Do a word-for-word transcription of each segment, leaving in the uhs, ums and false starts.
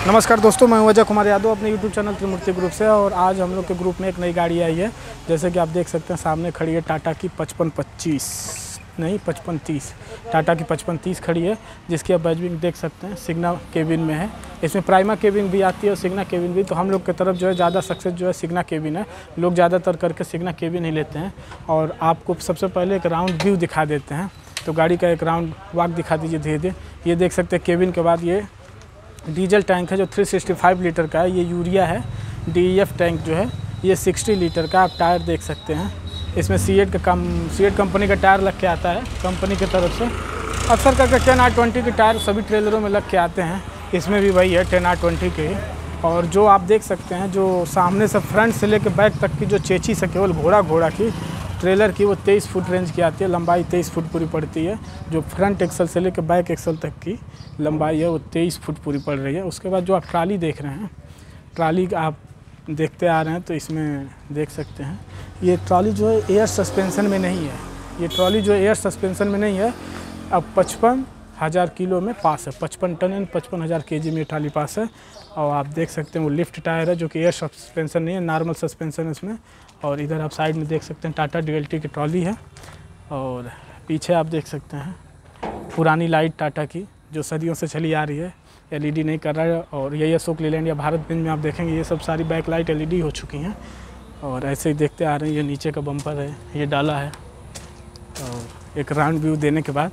नमस्कार दोस्तों, मैं अजय कुमार यादव अपने यूट्यूब चैनल त्रिमूर्ति ग्रुप से। और आज हम लोग के ग्रुप में एक नई गाड़ी आई है। जैसे कि आप देख सकते हैं सामने खड़ी है टाटा की पचपन पच्चीस नहीं पचपन तीस टाटा की पचपन तीस खड़ी है, जिसकी आप बैजिंग देख सकते हैं सिग्ना केबिन में है। इसमें प्राइमा केबिन भी आती है और सिग्ना केबिन भी। तो हम लोग की तरफ जो है ज़्यादा सक्सेस जो है सिग्ना केबिन है। लोग ज़्यादातर करके सिग्ना केबिन ही लेते हैं। और आपको सबसे पहले एक राउंड व्यू दिखा देते हैं। तो गाड़ी का एक राउंड वाक दिखा दीजिए धीरे धीरे। ये देख सकते हैं केबिन के बाद ये डीजल टैंक है जो तीन सौ पैंसठ लीटर का है। ये यूरिया है। डीईएफ टैंक जो है ये साठ लीटर का। आप टायर देख सकते हैं। इसमें सीएट का कम सीएट कंपनी का टायर लग के आता है कंपनी की तरफ से। अक्सर करके टेन आर ट्वेंटी के टायर सभी ट्रेलरों में लग के आते हैं। इसमें भी वही है टेन आर ट्वेंटी के ही। और जो आप देख सकते हैं जो सामने से फ्रंट से लेकर बैक तक की जो चेचिस है केवल घोड़ा घोड़ा की ट्रेलर की, वो तेईस फुट रेंज की आती है। लंबाई तेईस फुट पूरी पड़ती है। जो फ्रंट एक्सल से लेकर बैक एक्सल तक की लंबाई है वो तेईस फुट पूरी पड़ रही है। उसके बाद जो आप ट्राली देख रहे हैं, ट्राली आप देखते आ रहे हैं तो इसमें देख सकते हैं ये ट्राली जो है एयर सस्पेंशन में नहीं है। ये ट्राली जो है एयर सस्पेंशन में नहीं है। अब पचपन हज़ार किलो में पास है। पचपन टन एंड पचपन हज़ार के जी में ट्राली पास है। और आप देख सकते हैं वो लिफ्ट टायर है जो कि एयर सस्पेंशन नहीं है, नॉर्मल सस्पेंशन है इसमें। और इधर आप साइड में देख सकते हैं टाटा डीएलटी की ट्रॉली है। और पीछे आप देख सकते हैं पुरानी लाइट टाटा की जो सदियों से चली आ रही है, एलईडी नहीं कर रहा है। और यही अशोक लीलैंड या भारत बेंज में आप देखेंगे ये सब सारी बैक लाइट एलईडी हो चुकी हैं। और ऐसे ही देखते आ रहे हैं। ये नीचे का बम्पर है, ये डाला है। और एक राउंड व्यू देने के बाद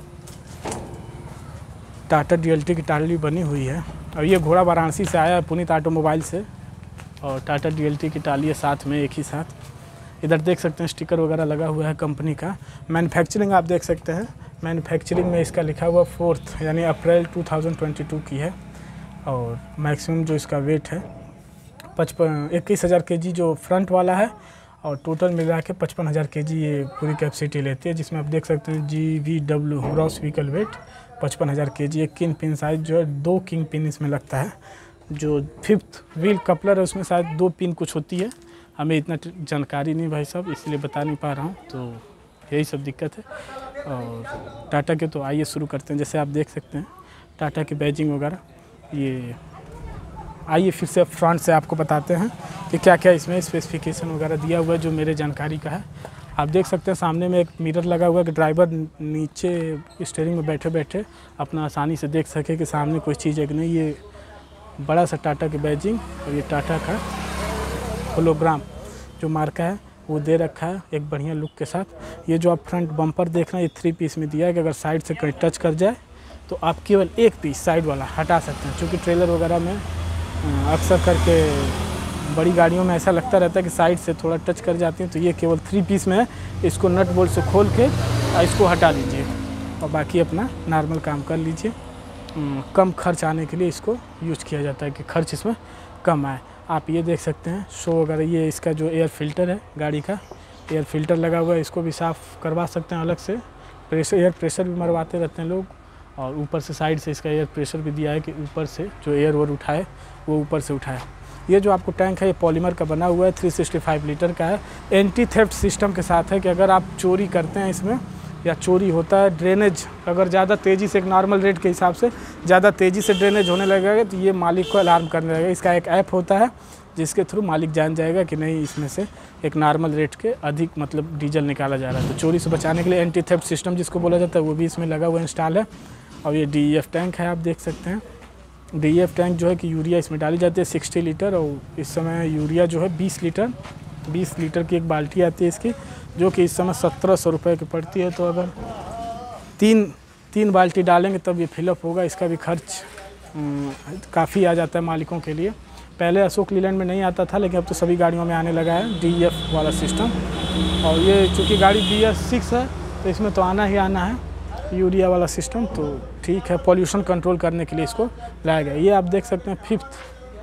टाटा डीएलटी की ट्रॉली बनी हुई है। और ये घोड़ा वाराणसी से आया है पुनीत ऑटोमोबाइल से। और टाटा डीएलटी की ट्रॉली है साथ में एक ही साथ। इधर देख सकते हैं स्टिकर वगैरह लगा हुआ है कंपनी का। मैन्युफैक्चरिंग आप देख सकते हैं। मैन्युफैक्चरिंग में इसका लिखा हुआ फोर्थ यानी अप्रैल दो हज़ार बाईस की है। और मैक्सिमम जो इसका वेट है पचपन इक्कीस हज़ार के जी जो फ्रंट वाला है। और टोटल मिला के पचपन हज़ार के जी ये पूरी कैपेसिटी लेती है। जिसमें आप देख सकते हैं G V W gross vehicle weight पचपन हज़ार के जी। एक किंग पिन साइज जो है दो किंग पिन इसमें लगता है। जो फिफ्थ व्हील कपलर है उसमें शायद दो पिन कुछ होती है। हमें इतना जानकारी नहीं भाई साहब, इसलिए बता नहीं पा रहा हूँ। तो यही सब दिक्कत है। और टाटा के तो आइए शुरू करते हैं। जैसे आप देख सकते हैं टाटा की बैजिंग वगैरह। ये आइए फिर से फ्रंट से आपको बताते हैं कि क्या क्या इसमें स्पेसिफिकेशन वगैरह दिया हुआ है जो मेरे जानकारी का है। आप देख सकते हैं सामने में एक मिरर लगा हुआ है कि ड्राइवर नीचे स्टीयरिंग में बैठे बैठे अपना आसानी से देख सके कि सामने कोई चीज़ है कि नहीं। ये बड़ा सा टाटा की बैजिंग और ये टाटा का होलोग्राम जो मार्का है वो दे रखा है एक बढ़िया लुक के साथ। ये जो आप फ्रंट बम्पर देख रहे हैं ये थ्री पीस में दिया है कि अगर साइड से कहीं टच कर जाए तो आप केवल एक पीस साइड वाला हटा सकते हैं। क्योंकि ट्रेलर वगैरह में अक्सर करके बड़ी गाड़ियों में ऐसा लगता रहता है कि साइड से थोड़ा टच कर जाती हैं। तो ये केवल थ्री पीस में है। इसको नट बोल्ट से खोल के इसको हटा दीजिए और बाकी अपना नॉर्मल काम कर लीजिए। कम खर्च आने के लिए इसको यूज किया जाता है कि खर्च इसमें कम आए। आप ये देख सकते हैं शो वगैरह। ये इसका जो एयर फिल्टर है गाड़ी का एयर फिल्टर लगा हुआ है, इसको भी साफ़ करवा सकते हैं अलग से। प्रेशर एयर प्रेशर भी मरवाते रहते हैं लोग। और ऊपर से साइड से इसका एयर प्रेशर भी दिया है कि ऊपर से जो एयर और उठाए वो ऊपर से उठाए। ये जो आपको टैंक है ये पॉलीमर का बना हुआ है, तीन सौ पैंसठ लीटर का है। एंटी थेफ्ट सिस्टम के साथ है कि अगर आप चोरी करते हैं इसमें या चोरी होता है, ड्रेनेज अगर ज़्यादा तेज़ी से एक नॉर्मल रेट के हिसाब से ज़्यादा तेज़ी से ड्रेनेज होने लगेगा तो ये मालिक को अलार्म करने लगेगा। इसका एक ऐप होता है जिसके थ्रू मालिक जान जाएगा कि नहीं इसमें से एक नॉर्मल रेट के अधिक मतलब डीजल निकाला जा रहा है। तो चोरी से बचाने के लिए एंटी थेफ्ट सिस्टम जिसको बोला जाता है वो भी इसमें लगा हुआ इंस्टॉल है। और ये डीईएफ टैंक है आप देख सकते हैं। डीईएफ टैंक जो है कि यूरिया इसमें डाली जाती है साठ लीटर। और इस समय यूरिया जो है बीस लीटर बीस लीटर की एक बाल्टी आती है इसकी, जो कि इस समय सत्रह सौ रुपये की पड़ती है। तो अगर तीन तीन बाल्टी डालेंगे तब ये फिलअप होगा। इसका भी खर्च काफ़ी आ जाता है मालिकों के लिए। पहले अशोक लीलैंड में नहीं आता था लेकिन अब तो सभी गाड़ियों में आने लगा है डीईएफ वाला सिस्टम। और ये चूँकि गाड़ी बी एस सिक्स है तो इसमें तो आना ही आना है यूरिया वाला सिस्टम। तो ठीक है, पॉल्यूशन कंट्रोल करने के लिए इसको लाया गया। ये आप देख सकते हैं फिफ्थ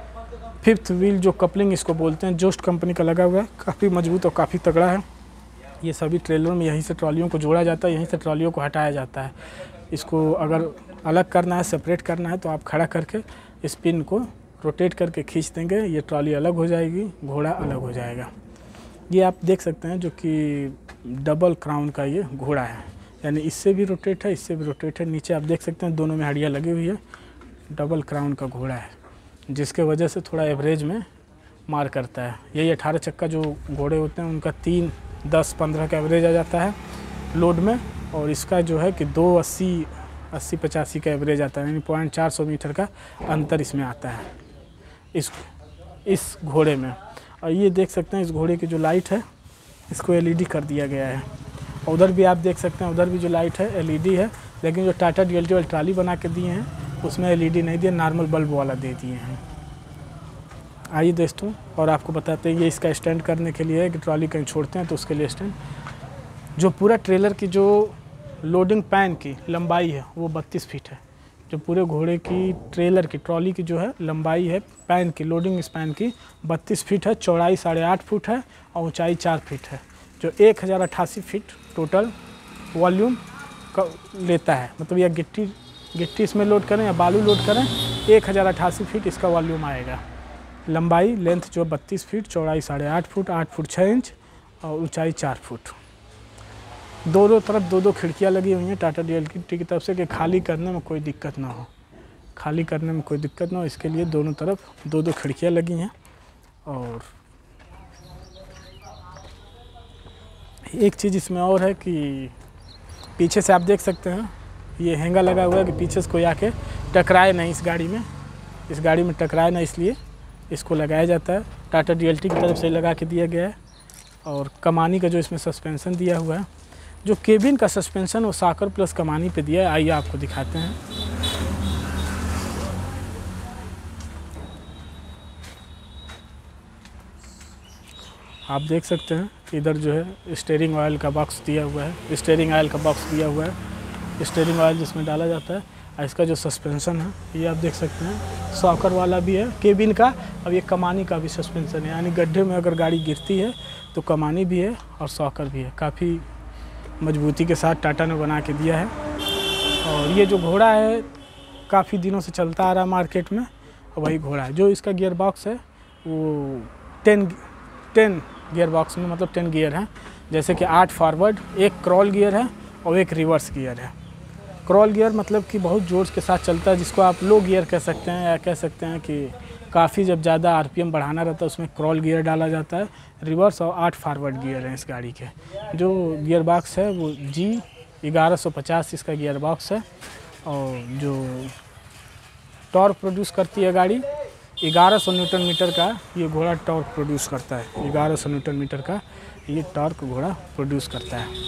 फिफ्थ व्हील जो कपलिंग इसको बोलते हैं जोस्ट कंपनी का लगा हुआ है। काफ़ी मजबूत और काफ़ी तगड़ा है। ये सभी ट्रेलरों में यहीं से ट्रॉलियों को जोड़ा जाता है, यहीं से ट्रॉलियों को हटाया जाता है। इसको अगर अलग करना है, सेपरेट करना है तो आप खड़ा करके इस पिन को रोटेट करके खींच देंगे, ये ट्रॉली अलग हो जाएगी, घोड़ा अलग हो जाएगा। ये आप देख सकते हैं जो कि डबल क्राउन का ये घोड़ा है, यानी इससे भी रोटेट है, इससे भी रोटेट है। नीचे आप देख सकते हैं दोनों में हड्डियाँ लगी हुई है, डबल क्राउन का घोड़ा है। जिसके वजह से थोड़ा एवरेज में मार करता है। यही अठारह चक्का जो घोड़े होते हैं उनका तीन दस पंद्रह का एवरेज आ जाता है लोड में, और इसका जो है कि दो अस्सी अस्सी पचासी का एवरेज आता है, यानी पॉइंट चार सौ मीटर का अंतर इसमें आता है इस इस घोड़े में। और ये देख सकते हैं इस घोड़े की जो लाइट है इसको एलईडी कर दिया गया है। उधर भी आप देख सकते हैं, उधर भी जो लाइट है एलईडी है, लेकिन जो टाटा डीएलटी वाली ट्राली बना के दिए हैं उसमें एलईडी नहीं दिए, नॉर्मल बल्ब वाला दे दिए हैं। आइए दोस्तों, और आपको बताते हैं ये इसका स्टैंड करने के लिए है कि ट्रॉली कहीं छोड़ते हैं तो उसके लिए स्टैंड। जो पूरा ट्रेलर की जो लोडिंग पैन की लंबाई है वो बत्तीस फीट है। जो पूरे घोड़े की ट्रेलर की ट्रॉली की जो है लंबाई है पैन की, लोडिंग स्पैन की बत्तीस फीट है, चौड़ाई साढ़े आठ फुट है और ऊंचाई चार फीट है, जो एक हज़ार अट्ठासी फीट टोटल वॉल्यूम का लेता है। मतलब यह गिट्टी गिट्टी इसमें लोड करें या बालू लोड करें, एक हज़ार अट्ठासी फीट इसका वॉल्यूम आएगा। लंबाई लेंथ जो बत्तीस फीट, चौड़ाई साढ़े आठ फुट, आठ फुट छः इंच और ऊंचाई चार फुट। दोनों तरफ दो दो खिड़कियां लगी हुई हैं टाटा डीएलटी की तरफ से कि खाली करने में कोई दिक्कत ना हो, खाली करने में कोई दिक्कत ना हो, इसके लिए दोनों तरफ दो दो खिड़कियां लगी हैं। और एक चीज़ इसमें और है कि पीछे से आप देख सकते हैं ये हैंगा लगा हुआ है कि पीछे से कोई आके टकराए नहीं इस गाड़ी में, इस गाड़ी में टकराए ना, इसलिए इसको लगाया जाता है। टाटा डीएलटी की तरफ से लगा के दिया गया है। और कमानी का जो इसमें सस्पेंशन दिया हुआ है, जो केबिन का सस्पेंशन वो साकर प्लस कमानी पे दिया है। आइए आपको दिखाते हैं। आप देख सकते हैं इधर जो है स्टीयरिंग ऑयल का बॉक्स दिया हुआ है, स्टीयरिंग ऑयल का बॉक्स दिया हुआ है, स्टीयरिंग ऑयल जिसमें डाला जाता है। और इसका जो सस्पेंशन है ये आप देख सकते हैं सॉकर वाला भी है केबिन का, अब ये कमानी का भी सस्पेंशन है, यानी गड्ढे में अगर गाड़ी गिरती है तो कमानी भी है और सॉकर भी है। काफ़ी मजबूती के साथ टाटा ने बना के दिया है। और ये जो घोड़ा है काफ़ी दिनों से चलता आ रहा है मार्केट में, और वही घोड़ा है। जो इसका गियर बॉक्स है वो टेन टेन गियर बॉक्स में, मतलब टेन गियर है, जैसे कि आठ फॉरवर्ड, एक क्रॉल गियर है और एक रिवर्स गियर है। क्रॉल गियर मतलब कि बहुत जोर के साथ चलता है, जिसको आप लो गियर कह सकते हैं, या कह सकते हैं कि काफ़ी जब ज़्यादा आरपीएम बढ़ाना रहता है उसमें क्रॉल गियर डाला जाता है। रिवर्स और आठ फॉरवर्ड गियर हैं इस गाड़ी के। जो गियर बॉक्स है वो जी ग्यारह सौ पचास इसका गियर बॉक्स है। और जो टॉर्क प्रोड्यूस करती है गाड़ी ग्यारह सौ न्यूटन मीटर का ये घोड़ा टॉर्क प्रोड्यूस करता है। ग्यारह सौ न्यूटन मीटर का ये टॉर्क घोड़ा प्रोड्यूस करता है।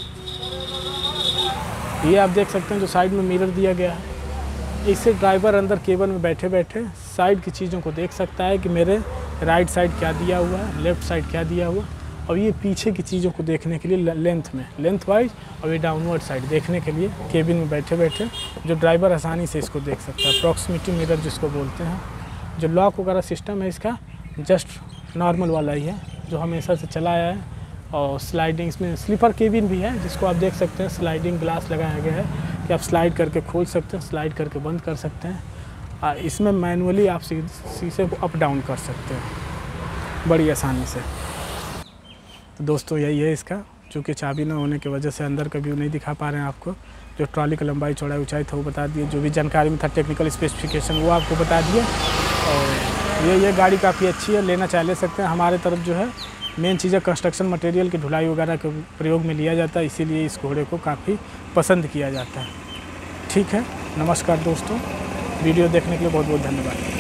ये आप देख सकते हैं जो साइड में मिरर दिया गया है, इससे ड्राइवर अंदर केबिन में बैठे बैठे साइड की चीज़ों को देख सकता है कि मेरे राइट साइड क्या दिया हुआ है, लेफ़्ट साइड क्या दिया हुआ, और ये पीछे की चीज़ों को देखने के लिए लेंथ में लेंथ वाइज और ये डाउनवर्ड साइड देखने के लिए केबिन में बैठे बैठे जो ड्राइवर आसानी से इसको देख सकता है। प्रॉक्सिमिटी मिरर जिसको बोलते हैं। जो लॉक वगैरह सिस्टम है इसका जस्ट नॉर्मल वाला ही है जो हमेशा से चला आया है। और स्लाइडिंग इसमें स्लीपर केबिन भी है जिसको आप देख सकते हैं, स्लाइडिंग ग्लास लगाया गया है कि आप स्लाइड करके खोल सकते हैं, स्लाइड करके बंद कर सकते हैं। इसमें मैनुअली आप शीशे को अप डाउन कर सकते हैं बड़ी आसानी से। तो दोस्तों यही है इसका, चूँकि चाबी न होने की वजह से अंदर का व्यू नहीं दिखा पा रहे हैं आपको। जो ट्रॉली की लंबाई चौड़ाई ऊंचाई था वो बता दिए, जो भी जानकारी में था टेक्निकल स्पेसिफिकेशन वो आपको बता दिए। और ये ये गाड़ी काफ़ी अच्छी है, लेना चाहे ले सकते हैं। हमारे तरफ जो है मेन चीज़ें कंस्ट्रक्शन मटेरियल की ढुलाई वगैरह के प्रयोग में लिया जाता है, इसीलिए इस घोड़े को काफ़ी पसंद किया जाता है। ठीक है, नमस्कार दोस्तों, वीडियो देखने के लिए बहुत बहुत धन्यवाद।